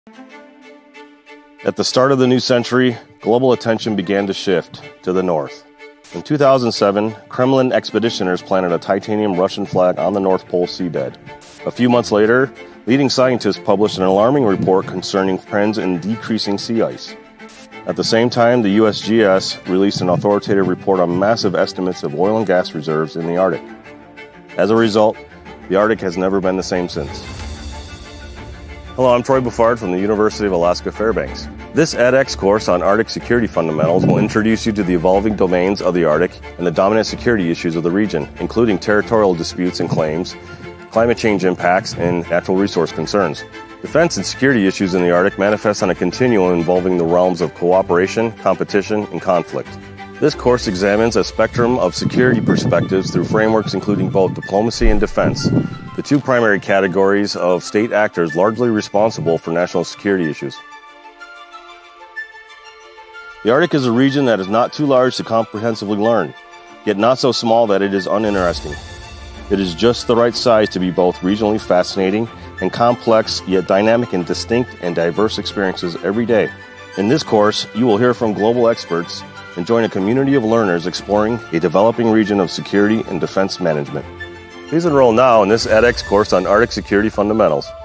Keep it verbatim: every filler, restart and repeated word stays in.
At the start of the new century, global attention began to shift to the north. In two thousand seven, Kremlin expeditioners planted a titanium Russian flag on the North Pole seabed. A few months later, leading scientists published an alarming report concerning trends in decreasing sea ice. At the same time, the U S G S released an authoritative report on massive estimates of oil and gas reserves in the Arctic. As a result, the Arctic has never been the same since. Hello, I'm Troy Buffard from the University of Alaska Fairbanks. This edX course on Arctic security fundamentals will introduce you to the evolving domains of the Arctic and the dominant security issues of the region, including territorial disputes and claims, climate change impacts, and natural resource concerns. Defense and security issues in the Arctic manifest on a continuum involving the realms of cooperation, competition, and conflict. This course examines a spectrum of security perspectives through frameworks including both diplomacy and defense, the two primary categories of state actors largely responsible for national security issues. The Arctic is a region that is not too large to comprehensively learn, yet not so small that it is uninteresting. It is just the right size to be both regionally fascinating and complex, yet dynamic and distinct and diverse experiences every day. In this course, you will hear from global experts and join a community of learners exploring a developing region of security and defense management. Please enroll now in this edX course on Arctic security fundamentals.